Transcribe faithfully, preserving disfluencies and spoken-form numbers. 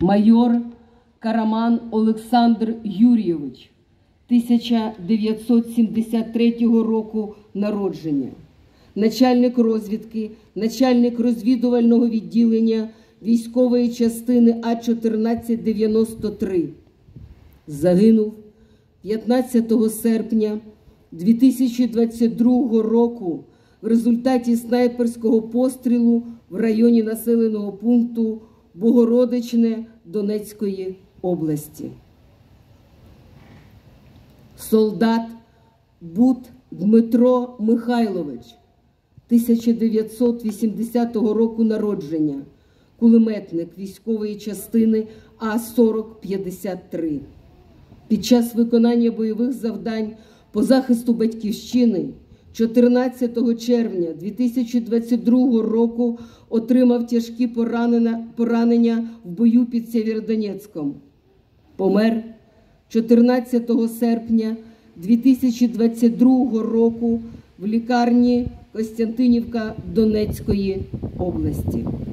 майор Караман Олександр Юрійович, тисяча дев'ятсот сімдесят третього року народження, начальник розвідки, начальник розвідувального відділення військової частини А чотирнадцять дев'яносто три. Загинув п'ятнадцятого серпня дві тисячі двадцять другого року в результаті снайперського пострілу в районі населеного пункту Богородичне Донецької області. Солдат Бут Дмитро Михайлович, тисяча дев'ятсот вісімдесятого року народження, кулеметник військової частини А сорок п'ятдесят три. Під час виконання бойових завдань по захисту Батьківщини чотирнадцятого червня дві тисячі двадцять другого року отримав тяжкі поранення в бою під Сєвєродонецьком. Помер чотирнадцятого серпня дві тисячі двадцять другого року в лікарні Костянтинівка Донецької області.